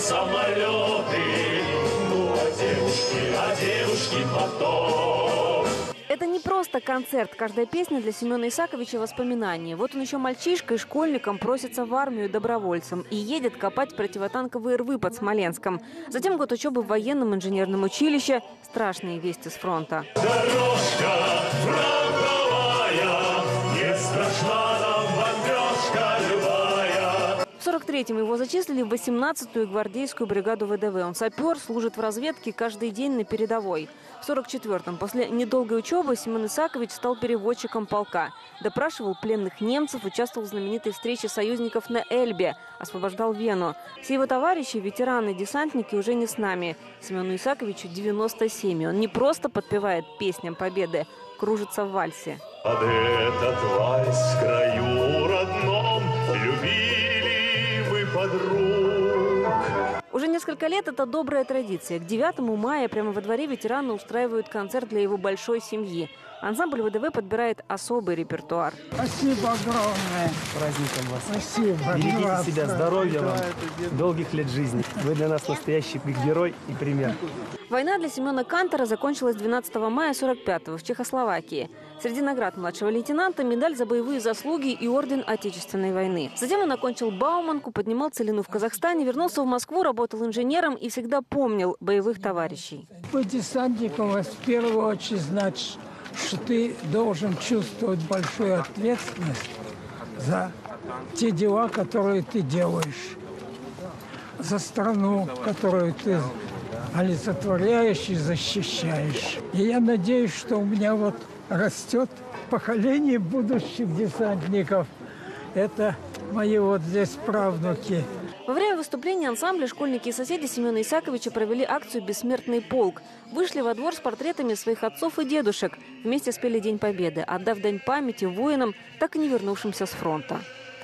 самолеты, ну а девушки потом. Это не просто концерт. Каждая песня для Семена Исаковича – воспоминание. Вот он еще мальчишкой, школьником просится в армию добровольцем и едет копать противотанковые рвы под Смоленском. Затем год учебы в военном инженерном училище. Страшные вести с фронта. Дорожка фронтовая, не страшна нам бомбежка любая. В 43-м его зачислили в 18-ю гвардейскую бригаду ВДВ. Он сапер, служит в разведке каждый день на передовой. В 44-м после недолгой учебы Семен Исакович стал переводчиком полка. Допрашивал пленных немцев, участвовал в знаменитой встрече союзников на Эльбе, освобождал Вену. Все его товарищи, ветераны-десантники, уже не с нами. Семену Исаковичу 97. Он не просто подпевает песням победы, кружится в вальсе. Под этот вальс в краю родном любили мы подруг. Уже несколько лет это добрая традиция. К 9 мая прямо во дворе ветераны устраивают концерт для его большой семьи. Ансамбль ВДВ подбирает особый репертуар. Спасибо огромное. С праздником вас. Спасибо. Берегите себя, здоровья вам, долгих лет жизни. Вы для нас настоящий герой и пример. Война для Семена Кантера закончилась 12 мая 45-го в Чехословакии. Среди наград младшего лейтенанта медаль за боевые заслуги и орден Отечественной войны. Затем он окончил Бауманку, поднимал целину в Казахстане, вернулся в Москву, работал инженером и всегда помнил боевых товарищей. Быть десантником в первую очередь значит, что ты должен чувствовать большую ответственность за те дела, которые ты делаешь, за страну, которую ты олицетворяешь и защищаешь. И я надеюсь, что у меня вот растет поколение будущих десантников. Это мои вот здесь правнуки. Во время выступления ансамбля школьники и соседи Семена Исаковича провели акцию «Бессмертный полк». Вышли во двор с портретами своих отцов и дедушек. Вместе спели День Победы, отдав дань памяти воинам, так и не вернувшимся с фронта.